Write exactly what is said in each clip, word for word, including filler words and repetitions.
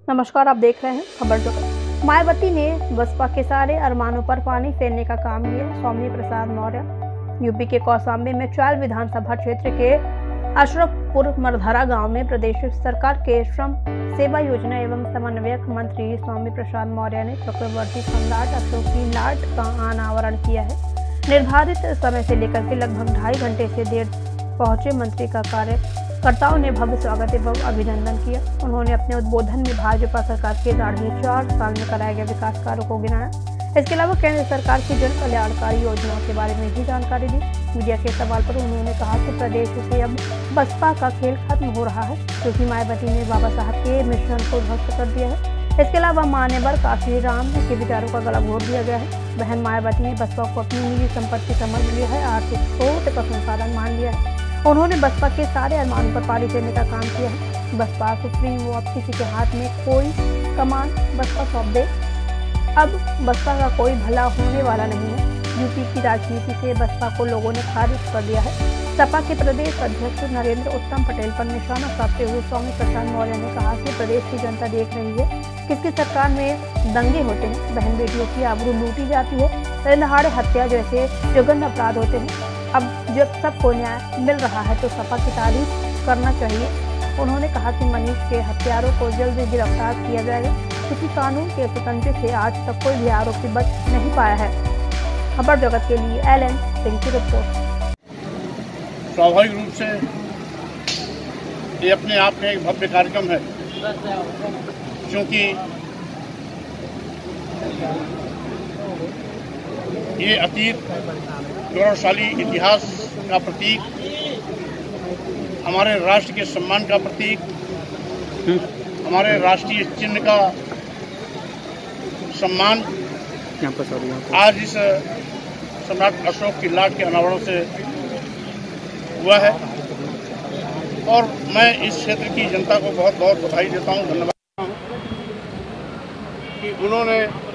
नमस्कार, आप देख रहे हैं खबर जगत। मायावती ने बसपा के सारे अरमानों पर पानी फेरने का काम किया। स्वामी प्रसाद मौर्य यूपी के कौशाम्बी में चाल विधानसभा क्षेत्र के अशरफपुर मरधरा गांव में प्रदेश सरकार के श्रम सेवा योजना एवं समन्वयक मंत्री स्वामी प्रसाद मौर्य ने चक्रवर्ती सम्राट अशोक की लाट का अनावरण किया है। निर्धारित समय से लेकर के लगभग ढाई घंटे से देर पहुंचे मंत्री का कार्यकर्ताओं ने भव्य स्वागत एवं अभिनंदन किया। उन्होंने अपने उद्बोधन में भाजपा सरकार के साढ़े चार साल में कराए गए विकास कार्यों को गिनाया। इसके अलावा केंद्र सरकार की जन कल्याणकारी योजनाओं के बारे में भी जानकारी दी। मीडिया के सवाल पर उन्होंने कहा कि प्रदेश से अब बसपा का खेल खत्म हो रहा है, क्योंकि मायावती ने बाबा साहब के मिशन को ध्वस्त कर दिया है। इसके अलावा मान्यवर काशी राम के विचारों का गला घोट दिया गया है। बहन मायावती ने बसपा को अपनी निजी संपत्ति समझ लिया है, आर्थिक स्रोत का संसाधन मान लिया है। उन्होंने बसपा के सारे अरमानों पर पानी फेरने का काम किया है। बसपा सुप्रीम वो अब किसी के हाथ में कोई कमान बसपा सौंप दे। अब बसपा का कोई भला होने वाला नहीं है। यूपी की राजनीति से बसपा को लोगों ने खारिज कर दिया है। सपा के प्रदेश अध्यक्ष नरेंद्र उत्तम पटेल पर निशाना साधते हुए स्वामी प्रसाद मौर्य ने कहा कि प्रदेश की जनता देख रही है किसकी सरकार में दंगे होते हैं, बहन बेटियों की आबरू लूटी जाती है, दिनदहाड़े हत्या जैसे जघन्य अपराध होते हैं। अब जब सबको न्याय मिल रहा है तो सपा की तारीफ करना चाहिए। उन्होंने कहा कि मनीष के हत्यारों को जल्द गिरफ्तार किया जाएगा, क्योंकि कानून के स्वतंत्र से आज तक कोई भी आरोपी बच नहीं पाया है। खबर जगत के लिए एल एन सिंह की रिपोर्ट। स्वाभाविक रूप से ये अपने आप में एक भव्य कार्यक्रम है, क्योंकि ये अतीत गौरवशाली इतिहास का प्रतीक, हमारे राष्ट्र के सम्मान का प्रतीक, हमारे राष्ट्रीय चिन्ह का सम्मान आज इस सम्राट अशोक की लाट के अनावरण से हुआ है। और मैं इस क्षेत्र की जनता को बहुत बहुत बधाई देता हूँ, धन्यवाद हूँ कि उन्होंने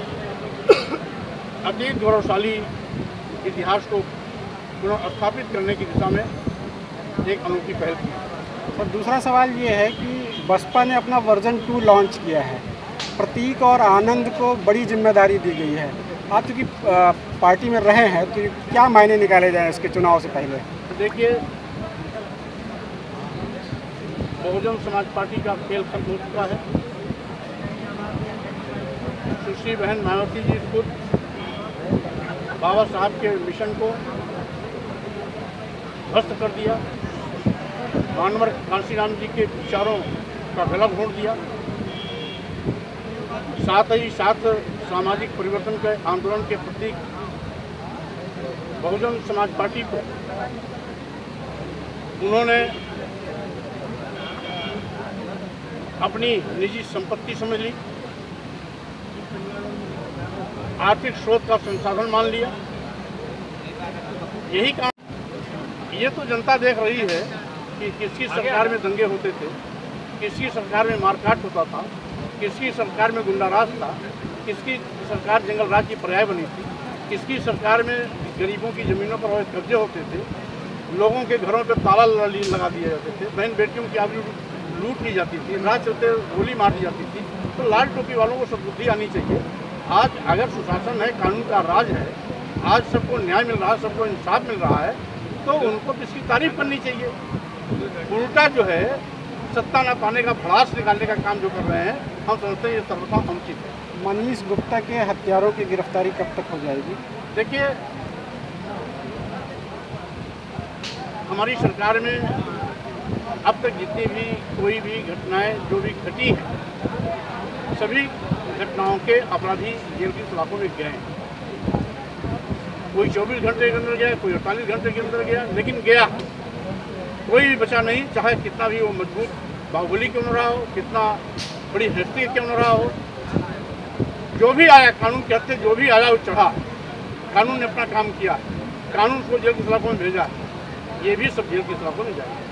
अतीत गौरवशाली इतिहास को पुनर्स्थापित करने की दिशा में एक अनूठी पहल की। और दूसरा सवाल ये है कि बसपा ने अपना वर्जन टू लॉन्च किया है। प्रतीक और आनंद को बड़ी जिम्मेदारी दी गई है। आप चूँकि पार्टी में रहे हैं तो क्या मायने निकाले जाएं इसके चुनाव से पहले? देखिए, बहुजन समाज पार्टी का खेल खत्म हो चुका है। सुश्री बहन मायावती जी खुद बाबा साहब के मिशन को ध्वस्त कर दिया, मानवर काशी राम जी के विचारों का गला घोट दिया, साथ ही साथ सामाजिक परिवर्तन के आंदोलन के प्रतीक बहुजन समाज पार्टी को उन्होंने अपनी निजी संपत्ति समझ ली, आर्थिक स्रोत का संसाधन मान लिया। यही काम, ये तो जनता देख रही है कि किसकी सरकार में दंगे होते थे, किसकी सरकार में मारकाट होता था, किसकी सरकार में गुंडाराज था, किसकी सरकार जंगल राज की पर्याय बनी थी, किसकी सरकार में गरीबों की ज़मीनों पर कब्जे होते थे, लोगों के घरों पर ताला लगा दिए जाते थे, बहन बेटियों की आबरू लूट ली जाती थी, रात चलते गोली मार दी जाती थी। तो लाल टोपी वालों को सद्बुद्धि आनी चाहिए। आज अगर सुशासन है, कानून का राज है, आज सबको न्याय मिल रहा है, सबको इंसाफ मिल रहा है, तो उनको इसकी तारीफ करनी चाहिए। उल्टा जो है सत्ता न पाने का भड़ास निकालने का काम जो कर रहे हैं, हम समझते हैं ये सर्वथा अनुचित है। मनीष गुप्ता के हत्यारों की गिरफ्तारी कब तक हो जाएगी? देखिए, हमारी सरकार में अब तक जितनी भी कोई भी घटनाएं जो भी घटी हैं, सभी घटनाओं के अपराधी जेल की सलाखों में गए हैं। कोई चौबीस घंटे के अंदर गया, कोई अड़तालीस घंटे के अंदर गया, लेकिन गया। कोई भी बचा नहीं, चाहे कितना भी वो मजबूत बाहुबली क्यों न रहा हो, कितना बड़ी हस्ती क्यों न रहा हो। जो भी आया कानून के हत्थे, जो भी आया वो चढ़ा। कानून ने अपना काम किया, कानून को जेल की सलाखों में भेजा, ये भी सब जेल की सलाखों में जाए।